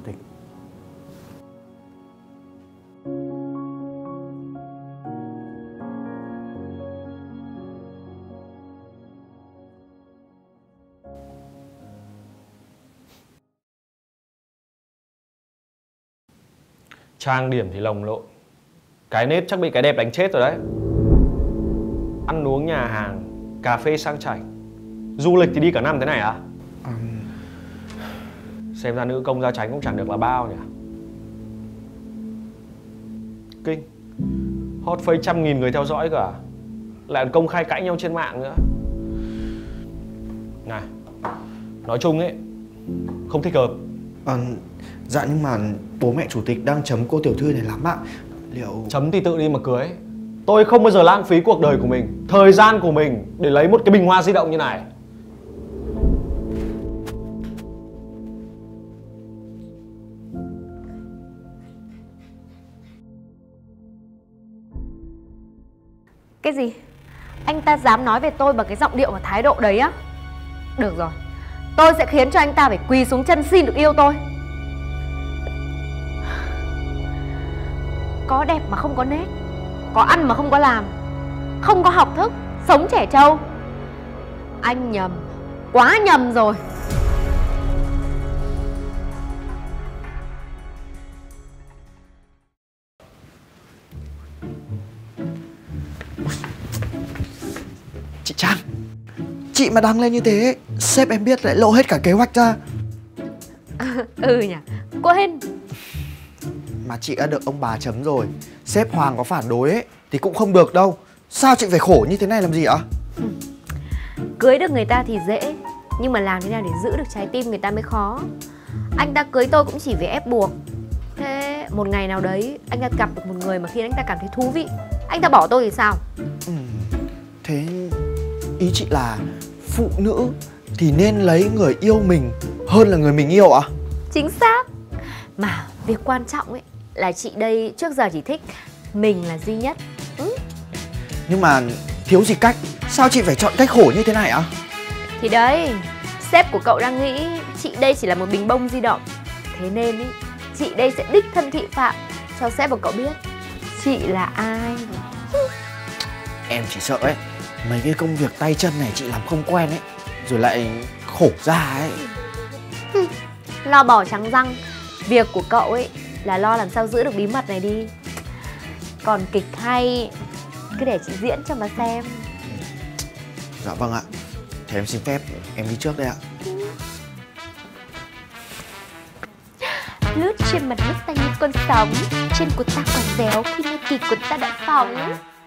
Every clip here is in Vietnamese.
tịch. Trang điểm thì lồng lộn, cái nết chắc bị cái đẹp đánh chết rồi đấy. Ăn uống nhà hàng, cà phê sang chảnh, du lịch thì đi cả năm thế này à? Xem ra nữ công gia chánh cũng chẳng được là bao nhỉ. Kinh, hot face 100.000 người theo dõi cả, lại còn công khai cãi nhau trên mạng nữa. Này, nói chung ấy, không thích hợp. Dạ nhưng mà bố mẹ chủ tịch đang chấm cô tiểu thư này lắm ạ. Liệu... Chấm thì tự đi mà cưới. Tôi không bao giờ lãng phí cuộc đời của mình, thời gian của mình để lấy một cái bình hoa di động như này. Cái gì? Anh ta dám nói về tôi bằng cái giọng điệu và thái độ đấy á? Được rồi, tôi sẽ khiến cho anh ta phải quỳ xuống chân xin được yêu tôi. Có đẹp mà không có nết, có ăn mà không có làm, không có học thức, sống trẻ trâu. Anh nhầm, quá nhầm rồi. Chị Trang, chị mà đăng lên như thế, sếp em biết lại lộ hết cả kế hoạch ra. Ừ nhỉ, quên. Mà chị đã được ông bà chấm rồi, sếp Hoàng có phản đối ấy thì cũng không được đâu. Sao chị phải khổ như thế này làm gì ạ? Cưới được người ta thì dễ, nhưng mà làm thế nào để giữ được trái tim người ta mới khó. Anh ta cưới tôi cũng chỉ vì ép buộc. Thế một ngày nào đấy anh ta gặp được một người mà khiến anh ta cảm thấy thú vị, anh ta bỏ tôi thì sao? Thế ý chị là phụ nữ thì nên lấy người yêu mình hơn là người mình yêu ạ? Chính xác. Mà việc quan trọng ấy là chị đây trước giờ chỉ thích mình là duy nhất. Nhưng mà thiếu gì cách, sao chị phải chọn cách khổ như thế này ạ? Thì đấy, sếp của cậu đang nghĩ chị đây chỉ là một bình bông di động. Thế nên ý, chị đây sẽ đích thân thị phạm cho sếp của cậu biết chị là ai. Em chỉ sợ ấy, mấy cái công việc tay chân này chị làm không quen ấy, rồi lại khổ ra ấy. Lo bỏ trắng răng, việc của cậu ấy là lo làm sao giữ được bí mật này đi. Còn kịch hay cứ để chị diễn cho mà xem. Dạ vâng ạ. Thế em xin phép em đi trước đây ạ. Lướt trên mặt nước ta như con sóng, chân của ta còn déo khi nghe kịch của ta đã phóng.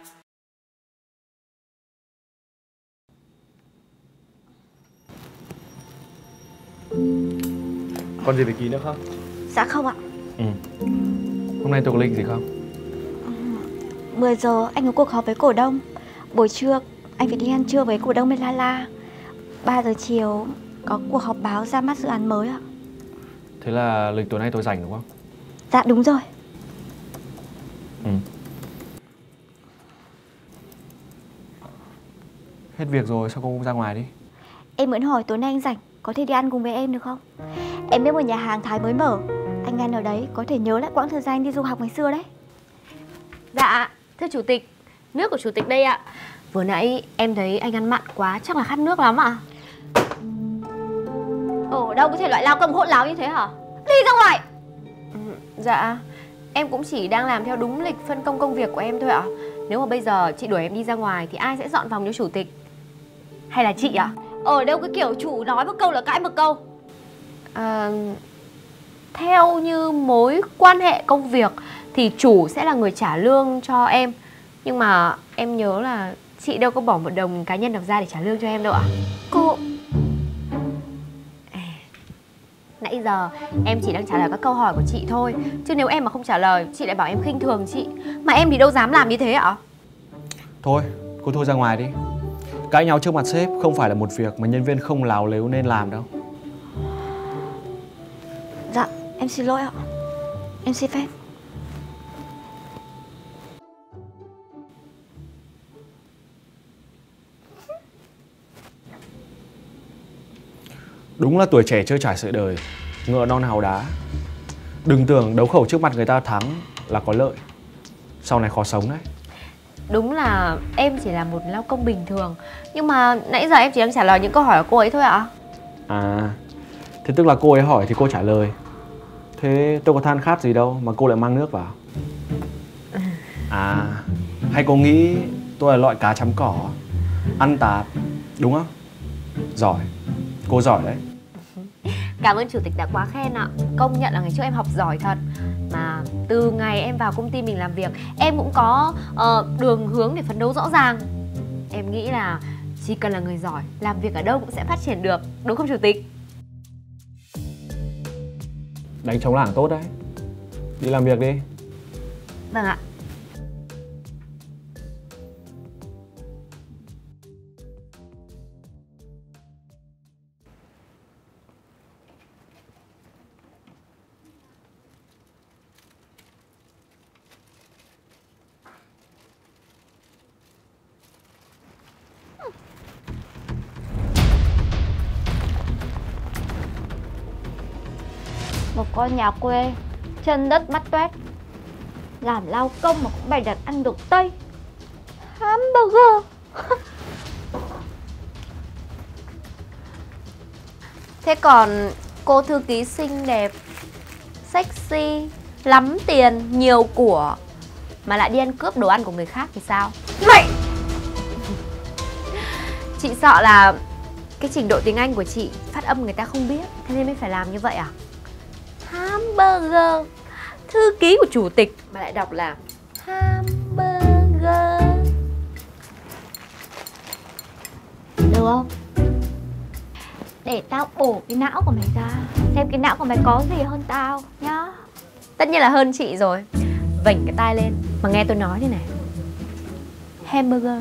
Còn gì phải ký nữa không? Dạ không ạ. Hôm nay tôi có lịch gì không? 10 giờ anh có cuộc họp với cổ đông. Buổi trưa anh phải đi ăn trưa với cổ đông bên La. 3 giờ chiều có cuộc họp báo ra mắt dự án mới ạ. Thế là lịch tối nay tôi rảnh đúng không? Dạ đúng rồi. Hết việc rồi sao cô không ra ngoài đi? Em muốn hỏi tối nay anh rảnh, có thể đi ăn cùng với em được không? Em biết một nhà hàng Thái mới mở, anh ăn ở đấy có thể nhớ lại quãng thời gian anh đi du học ngày xưa đấy. Dạ, thưa chủ tịch, nước của chủ tịch đây ạ. Vừa nãy em thấy anh ăn mặn quá, chắc là khát nước lắm ạ. Ồ, đâu có thể loại lao công hỗn láo như thế hả? Đi ra ngoài. Dạ, em cũng chỉ đang làm theo đúng lịch phân công công việc của em thôi ạ. Nếu mà bây giờ chị đuổi em đi ra ngoài thì ai sẽ dọn phòng cho chủ tịch? Hay là chị ạ? Ở đâu cái kiểu chủ nói một câu là cãi một câu. Theo như mối quan hệ công việc thì chủ sẽ là người trả lương cho em. Nhưng mà em nhớ là chị đâu có bỏ một đồng cá nhân nào ra để trả lương cho em đâu ạ. Cô... Nãy giờ em chỉ đang trả lời các câu hỏi của chị thôi. Chứ nếu em mà không trả lời, chị lại bảo em khinh thường chị. Mà em thì đâu dám làm như thế ạ. Thôi, cô thôi ra ngoài đi. Cãi nhau trước mặt sếp không phải là một việc mà nhân viên không láo lếu nên làm đâu. Dạ, em xin lỗi ạ. Em xin phép. Đúng là tuổi trẻ chơi trải sự đời, ngựa non hào đá. Đừng tưởng đấu khẩu trước mặt người ta thắng là có lợi. Sau này khó sống đấy. Đúng là em chỉ là một lao công bình thường, nhưng mà nãy giờ em chỉ đang trả lời những câu hỏi của cô ấy thôi ạ. À, thế tức là cô ấy hỏi thì cô trả lời. Thế tôi có than khát gì đâu mà cô lại mang nước vào. À, hay cô nghĩ tôi là loại cá chấm cỏ, ăn tạp, đúng không? Giỏi, cô giỏi đấy. Cảm ơn chủ tịch đã quá khen ạ. Công nhận là ngày trước em học giỏi thật. Mà từ ngày em vào công ty mình làm việc, em cũng có đường hướng để phấn đấu rõ ràng. Em nghĩ là chỉ cần là người giỏi, làm việc ở đâu cũng sẽ phát triển được. Đúng không chủ tịch? Đánh trống lảng tốt đấy. Đi làm việc đi. Vâng ạ. Một con nhà quê, chân đất mắt toét, làm lao công mà cũng bày đặt ăn được Tây. Hamburger. Thế còn cô thư ký xinh đẹp, sexy, lắm tiền, nhiều của mà lại đi ăn cướp đồ ăn của người khác thì sao? Mày! Chị sợ là cái trình độ tiếng Anh của chị phát âm người ta không biết, thế nên mới phải làm như vậy à? Hamburger, thư ký của chủ tịch mà lại đọc là hamburger. Được không? Để tao bổ cái não của mày ra, xem cái não của mày có gì hơn tao nhá. Tất nhiên là hơn chị rồi. Vểnh cái tai lên mà nghe tôi nói thế này. Hamburger.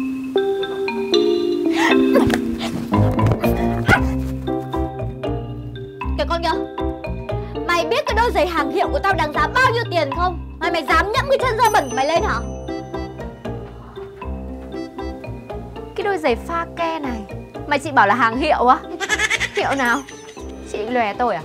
Kìa con kìa, mày biết cái đôi giày hàng hiệu của tao đáng giá bao nhiêu tiền không? Mày dám nhẫm cái chân da bẩn của mày lên hả? Cái đôi giày pha ke này mà chị bảo là hàng hiệu á? Hiệu nào? Chị định lòe tôi à?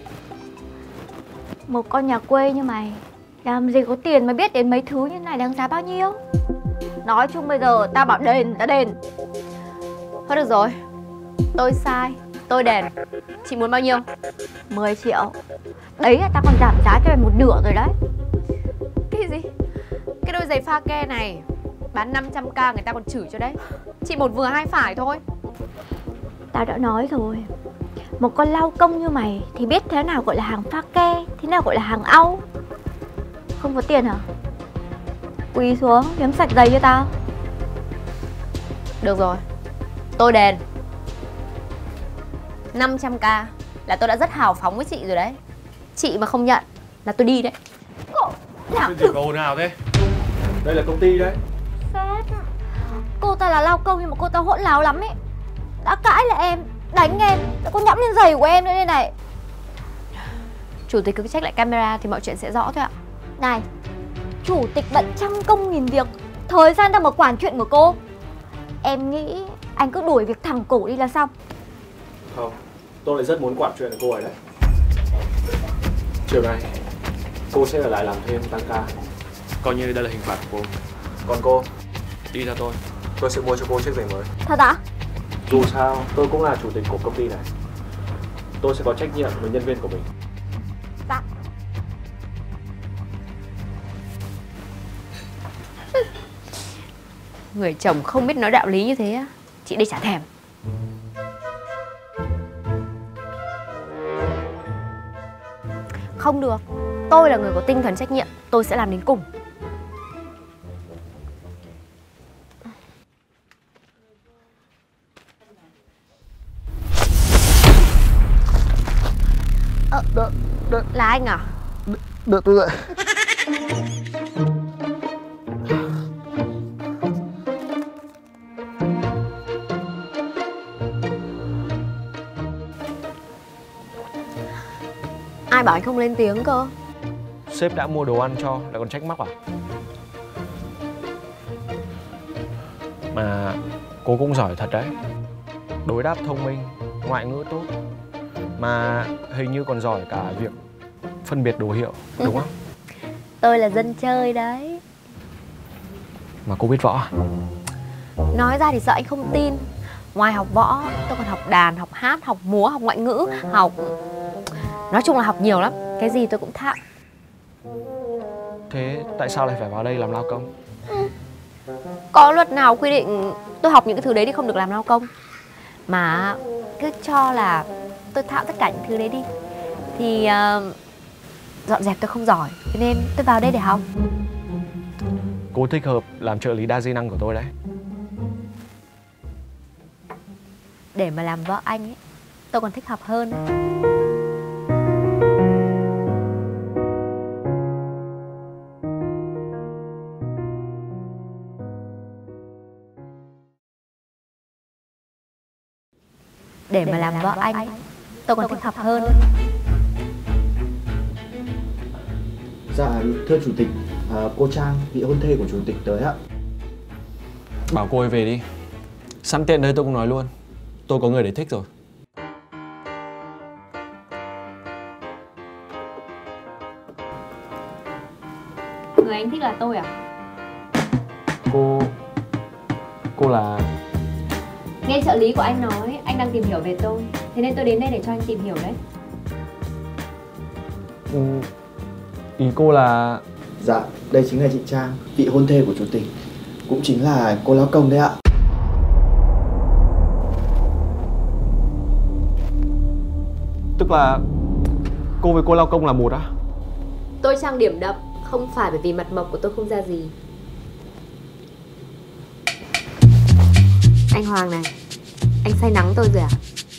Một con nhà quê như mày làm gì có tiền mà biết đến mấy thứ như này đáng giá bao nhiêu. Nói chung bây giờ tao bảo đền ta đền. Thôi được rồi, tôi sai, tôi đền. Chị muốn bao nhiêu? 10 triệu. Đấy là tao còn giảm giá cho mày một nửa rồi đấy. Cái gì? Cái đôi giày pha ke này bán 500k người ta còn chửi cho đấy. Chị một vừa hai phải thôi. Tao đã nói rồi, một con lao công như mày thì biết thế nào gọi là hàng pha ke, thế nào gọi là hàng au. Không có tiền hả? Quỳ xuống kiếm sạch giày cho tao. Được rồi, tôi đền 500k là tôi đã rất hào phóng với chị rồi đấy. Chị mà không nhận là tôi đi đấy. Cái gì ồn nào thế? Đây là công ty đấy. Sếp, cô ta là lao công nhưng mà cô ta hỗn láo lắm ấy. Đã cãi là em, đánh em, đã có nhẫm lên giày của em nữa đây này. Chủ tịch cứ check lại camera thì mọi chuyện sẽ rõ thôi ạ. Này, chủ tịch bận trăm công nghìn việc, thời gian đâu mà quản chuyện của cô. Em nghĩ anh cứ đuổi việc thẳng cổ đi là xong. Không, tôi lại rất muốn quản chuyện của cô ấy đấy. Chiều nay cô sẽ ở lại làm thêm tăng ca, coi như đây là hình phạt của cô. Còn cô, đi theo tôi sẽ mua cho cô chiếc giày mới. Thật ạ? Dù sao tôi cũng là chủ tịch của công ty này, tôi sẽ có trách nhiệm với nhân viên của mình. Dạ. Người chồng không biết nói đạo lý như thế á, chị đây chả thèm. Không được, tôi là người có tinh thần trách nhiệm, tôi sẽ làm đến cùng. Là anh à? Đợi tôi dậy. Ai bảo anh không lên tiếng cơ? Sếp đã mua đồ ăn cho, lại còn trách móc à? Mà cô cũng giỏi thật đấy. Đối đáp thông minh, ngoại ngữ tốt, mà hình như còn giỏi cả việc phân biệt đồ hiệu, đúng không? Tôi là dân chơi đấy. Mà cô biết võ à? Nói ra thì sợ anh không tin. Ngoài học võ, tôi còn học đàn, học hát, học múa, học ngoại ngữ, học... Nói chung là học nhiều lắm. Cái gì tôi cũng thạo. Thế tại sao lại phải vào đây làm lao công? Có luật nào quy định tôi học những cái thứ đấy thì không được làm lao công. Mà cứ cho là tôi thạo tất cả những thứ đấy đi thì dọn dẹp tôi không giỏi, cho nên tôi vào đây để học. Cô thích hợp làm trợ lý đa di năng của tôi đấy. Để mà làm vợ anh ấy, tôi còn thích hợp hơn. Để mà làm vợ anh, tôi còn thích hợp hơn. Dạ thưa chủ tịch, cô Trang, vị hôn thê của chủ tịch tới ạ. Bảo cô ấy về đi. Sẵn tiện đây tôi cũng nói luôn, tôi có người để thích rồi. Người anh thích là tôi à? Cô là... Nghe trợ lý của anh nói anh đang tìm hiểu về tôi, thế nên tôi đến đây để cho anh tìm hiểu đấy. Ý cô là... Dạ, đây chính là chị Trang, vị hôn thê của chủ tịch, cũng chính là cô lao công đấy ạ. Tức là cô với cô lao công là một á? Tôi trang điểm đậm, không phải bởi vì mặt mộc của tôi không ra gì. Anh Hoàng này, anh say nắng tôi rồi à?